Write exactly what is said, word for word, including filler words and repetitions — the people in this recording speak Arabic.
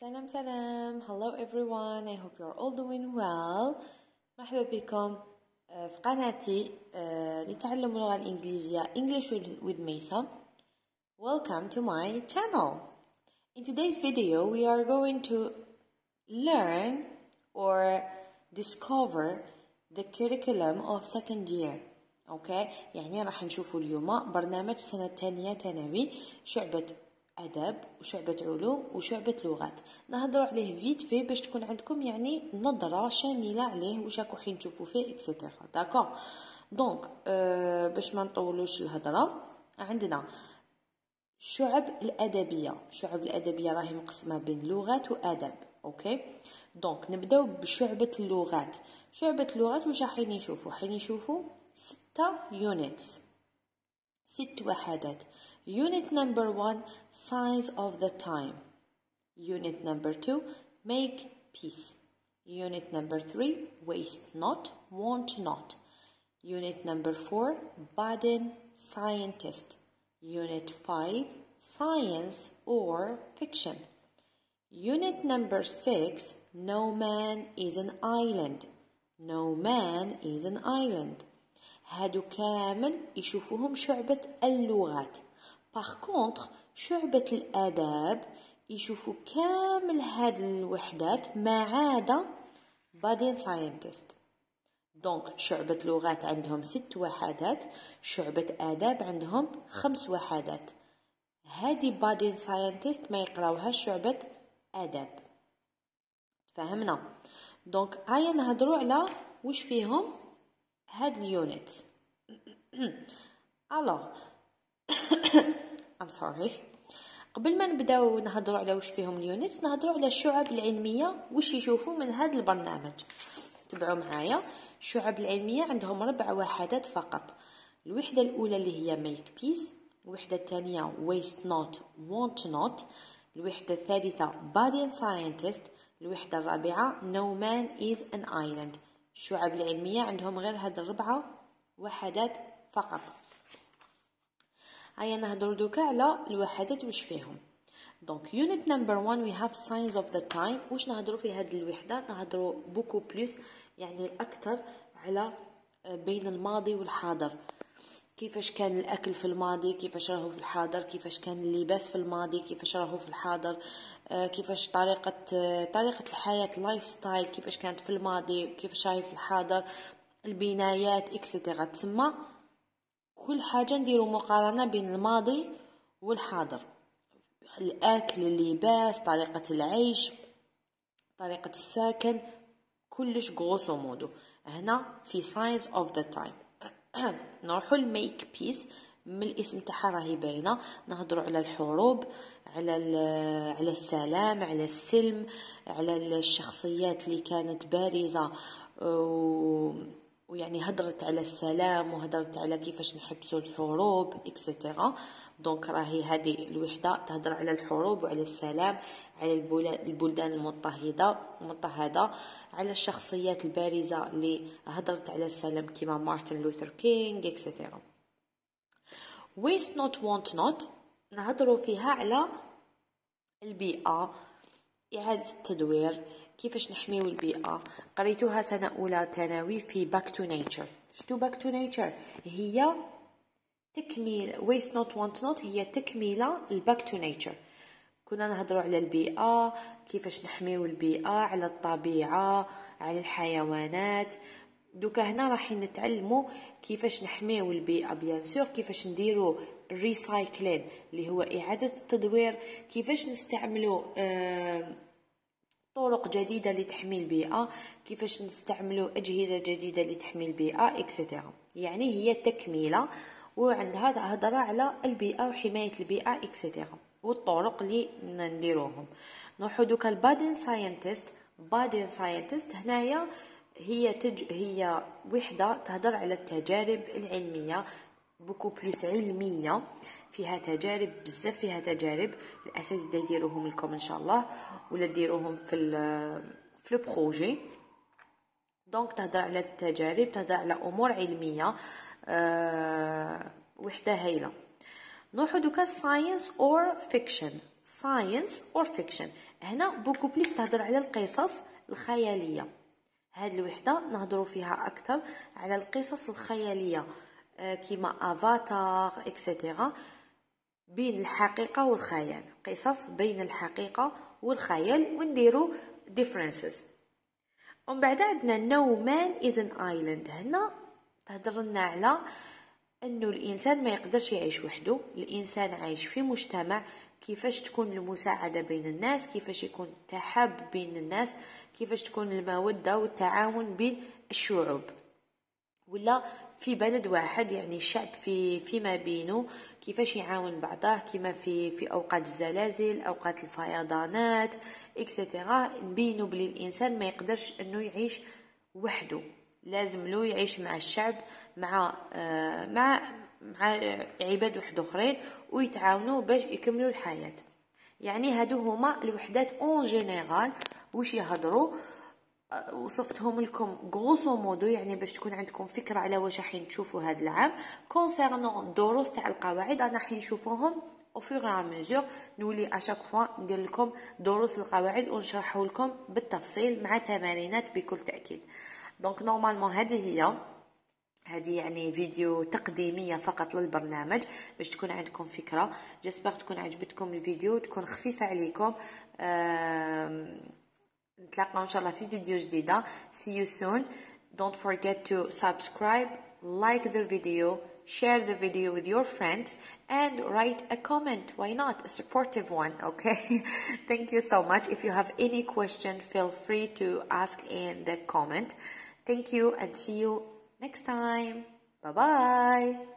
سلام سلام. Hello everyone, I hope you're all doing well. مرحبا بكم في قناتي لتعلم اللغة الإنجليزية English with Maysa. Welcome to my channel. In today's video we are going to learn or discover the curriculum of second year. Okay, يعني راح نشوفوا اليوم برنامج سنة ثانية ثانوي شعبة أدب وشعبة علوم وشعبة لغات. نهضروا عليه فيت في باش تكون عندكم يعني نظرة شاملة عليه واش راكو حين تشوفوا فيه اكسيتيرا. داكور دونك أه باش ما نطولوش الهضرة، عندنا الشعب الأدبية. الشعب الأدبية راهي مقسمة بين لغات وأدب. اوكي دونك نبداو بشعبة اللغات. شعبة اللغات واش راحين يشوفوا؟ حين يشوفوا ستة يونتس، ست وحدات. Unit number one, signs of the time. Unit number two, make peace. Unit number three, waste not, want not. Unit number four, Baden scientist. Unit five, science or fiction. Unit number six, no man is an island. No man is an island. هادو كامل يشوفوهم شعبة اللغات. باغ كونطخ شعبة الآداب يشوفوا كامل هاد الوحدات ما عدا بادين ساينتست. دونك شعبة لغات عندهم ست وحدات، شعبة آداب عندهم خمس وحدات. هادي بادين ساينتست ما يقراوهاش شعبة آداب. تفهمنا؟ دونك هيا نهضروا على وش فيهم هاد اليونت. الوغ I'm sorry. قبل ما نبداو نهضروا على وش فيهم اليونتس، نهضروا على الشعب العلميه وش يشوفوا من هذا البرنامج. تبعوا معايا. الشعب العلميه عندهم ربع وحدات فقط. الوحده الاولى اللي هي make peace، الوحده الثانيه waste not want not، الوحده الثالثه body scientist، الوحده الرابعه no man is an island. الشعب العلميه عندهم غير هاد الربعه وحدات فقط. هيا نهضروا دوكا على الوحدات وش فيهم. دونك unit number one we have signs of the time. واش نهضروا في هذه الوحده؟ نهضروا بوكو بلوس يعني الاكثر على بين الماضي والحاضر. كيفاش كان الاكل في الماضي، كيفاش راهو في الحاضر، كيفاش كان اللباس في الماضي، كيفاش راهو في الحاضر، كيفاش طريقه طريقه الحياه لايف ستايل كيفاش كانت في الماضي، كيفاش راهي في الحاضر، البنايات اكسترا. تسمى كل حاجة نديرو مقارنة بين الماضي والحاضر. الأكل، اللباس، طريقة العيش، طريقة السكن، كلش غروسو مودو. هنا في signs of the time. نروحو لميك بيس. من الاسم تاعها راهي باينة. نهضروا على الحروب، على على السلام، على السلم، على الشخصيات اللي كانت بارزة و ويعني هضرت على السلام وهضرت على كيفاش نحبسوا الحروب اكسترا. دونك راهي هذه الوحده تهضر على الحروب وعلى السلام، على البلدان المضطهده المضطهده، على الشخصيات البارزه اللي هضرت على السلام كيما مارتن لوثر كينغ اكسترا. waste not want not نهضروا فيها على البيئه، اعاده التدوير، كيفاش نحميو البيئة. قريتوها سنة أولى ثانوي في باك تو نيتشر. شتو باك تو نيتشر؟ هي تكميل waste not want not، هي تكميلة الباك تو نيتشر. كنا نهضروا على البيئة، كيفاش نحميو البيئة، على الطبيعة، على الحيوانات. دوكا هنا راح نتعلموا كيفاش نحميو البيئة بيان سور، كيفاش نديروا ريسايكلين اللي هو إعادة التدوير، كيفاش نستعملوا آه طرق جديدة لتحمي البيئة، كيفاش نستعملوا أجهزة جديدة لتحمي البيئة اكسترا. يعني هي تكميلة وعندها هضرة على البيئة وحماية البيئة اكسترا والطرق اللي نديروهم. نروحو دوكا البادين ساينتست. بادين ساينتست هنايا هي تج... هي وحدة تهضر على التجارب العلمية، بوكو بلوس علمية، فيها تجارب بزاف، فيها تجارب الاساتذه يديروهم لكم ان شاء الله ولا ديروهم في في لو بروجي. دونك تهضر على التجارب، تهضر على امور علميه. أه وحده هايله. نروحو دوكا ساينس اور فيكشن. science or fiction. هنا beaucoup plus تهضر على القصص الخيالية. هاد الوحدة نهضروا فيها أكثر على القصص الخيالية كيما افاتار اكسيتيرا، بين الحقيقة والخيال، قصص بين الحقيقة والخيال، ونديرو differences. ومن بعد عندنا no man is an island. هنا تهضر لنا على انه الانسان ما يقدرش يعيش وحده، الانسان عايش في مجتمع، كيفاش تكون المساعدة بين الناس، كيفاش يكون التحاب بين الناس، كيفاش تكون المودة والتعاون بين الشعوب، ولا في بلد واحد يعني الشعب في فيما بينه كيفاش يعاون بعضه، كيما في في اوقات الزلازل، اوقات الفيضانات اكسيتيرا. نبينوا بلي الانسان ما يقدرش انه يعيش وحده، لازم له يعيش مع الشعب، مع آه مع مع عباد واحد اخرين، ويتعاونوا باش يكملوا الحياه. يعني هادو هما الوحدات اون جينيرال واش يهضروا. وصفتهم لكم غروسو مودو يعني باش تكون عندكم فكره على واش راح تشوفوا هذا العام. كونسيرنون الدروس تاع القواعد انا راح نشوفوهم او فور ا ميزور، نولي اشاك فوا ندير لكم دروس القواعد ونشرحوا لكم بالتفصيل مع تمارينات بكل تاكيد. دونك نورمالمون هذه هي هذه يعني فيديو تقديميه فقط للبرنامج باش تكون عندكم فكره. جيسبر تكون عجبتكم الفيديو، تكون خفيفه عليكم. نتلاقاو ان شاء الله في فيديو جديده. See you soon. Don't forget to subscribe, like the video, share the video with your friends, and write a comment. Why not? A supportive one, okay? Thank you so much. If you have any question, feel free to ask in the comment. Thank you and see you next time. Bye bye.